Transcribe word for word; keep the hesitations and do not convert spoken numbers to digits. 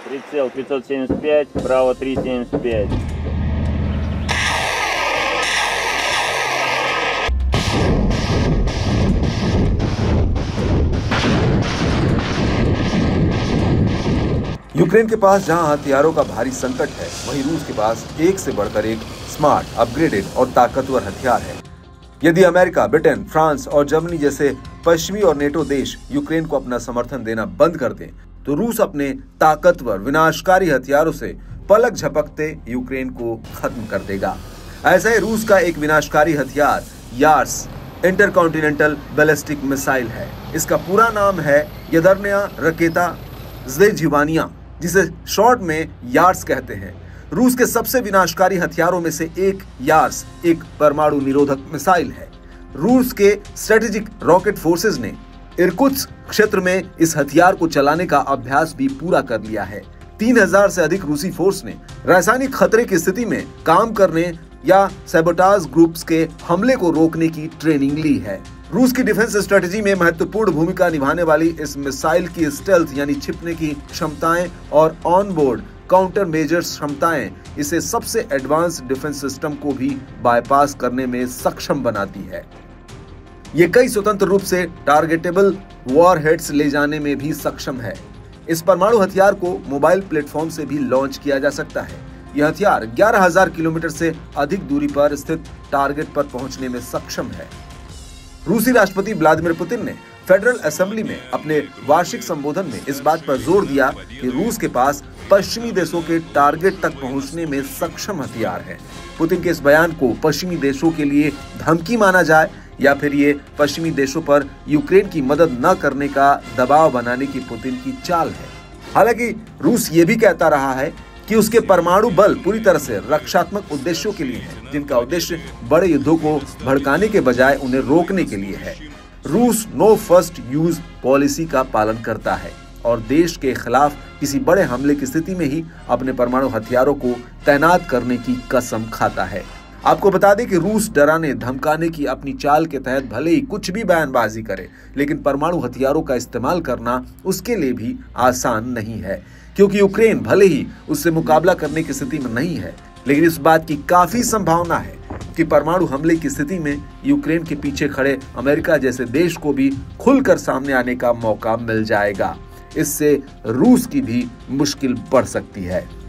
Прицел пятьсот семьдесят пять, право три семьдесят пять. Ukraine के पास जहां हथियारों का भारी संकट है, वहीं रूस के पास एक से बढ़कर एक स्मार्ट, अपग्रेडेड और ताकतवर हथियार है। यदि अमेरिका, ब्रिटेन, फ्रांस और जर्मनी जैसे पश्चिमी और नेटो देश यूक्रेन को अपना समर्थन देना बंद कर दें, तो रूस अपने ताकतवर विनाशकारी हथियारों से पलक झपकते यूक्रेन को खत्म कर देगा। ऐसा ही रूस का एक विनाशकारी हथियार यार्स इंटरकॉन्टिनेंटल बैलिस्टिक मिसाइल है। इसका पूरा नाम है यदर्न्या रकेता ज़ेजिवानिया, जिसे शॉर्ट में यार्स कहते हैं। रूस के सबसे विनाशकारी हथियारों में से एक यार्स एक परमाणु निरोधक मिसाइल है। रूस के स्ट्रेटेजिक रॉकेट फोर्सेस ने इरकुत्स्क क्षेत्र में इस हथियार को चलाने का अभ्यास भी पूरा कर लिया है। तीन हज़ार से अधिक रूसी फोर्स ने रासायनिक खतरे की स्थिति में काम करने या सैबोटाज ग्रुप्स के हमले को रोकने की ट्रेनिंग ली है। रूस की डिफेंस स्ट्रेटेजी में महत्वपूर्ण भूमिका निभाने वाली इस मिसाइल की स्टेल्थ यानी छिपने की क्षमताएं और ऑन बोर्ड काउंटर मेजर्स क्षमताएं इसे सबसे एडवांस डिफेंस सिस्टम को भी बाईपास करने में सक्षम बनाती है। ये कई स्वतंत्र रूप से टारगेटेबल वॉरहेड्स ले जाने में भी सक्षम है। इस परमाणु हथियार को मोबाइल प्लेटफॉर्म से भी लॉन्च किया जा सकता है। यह हथियार ग्यारह हज़ार किलोमीटर से अधिक दूरी पर स्थित टारगेट पर पहुंचने में सक्षम है। रूसी राष्ट्रपति व्लादिमीर पुतिन ने फेडरल असेंबली में अपने वार्षिक संबोधन में इस बात पर जोर दिया कि रूस के पास पश्चिमी देशों के टारगेट तक पहुंचने में सक्षम हथियार है। पुतिन के इस बयान को पश्चिमी देशों के लिए धमकी माना जाए या फिर ये पश्चिमी देशों पर यूक्रेन की मदद न करने का दबाव बनाने की पुतिन की चाल है। हालांकि रूस ये भी कहता रहा है कि उसके परमाणु बल पूरी तरह से रक्षात्मक उद्देश्यों के लिए है, जिनका उद्देश्य बड़े युद्धों को भड़काने के बजाय उन्हें रोकने के लिए है। रूस नो फर्स्ट यूज पॉलिसी का पालन करता है और देश के खिलाफ किसी बड़े हमले की स्थिति में ही अपने परमाणु हथियारों को तैनात करने की कसम खाता है। आपको बता दें कि रूस डराने धमकाने की अपनी चाल के तहत भले ही कुछ भी बयानबाजी करे, लेकिन परमाणु हथियारों का इस्तेमाल करना उसके लिए भी आसान नहीं है, क्योंकि यूक्रेन भले ही उससे मुकाबला करने की स्थिति में नहीं है, लेकिन इस बात की काफी संभावना है कि परमाणु हमले की स्थिति में यूक्रेन के पीछे खड़े अमेरिका जैसे देश को भी खुलकर सामने आने का मौका मिल जाएगा। इससे रूस की भी मुश्किल बढ़ सकती है।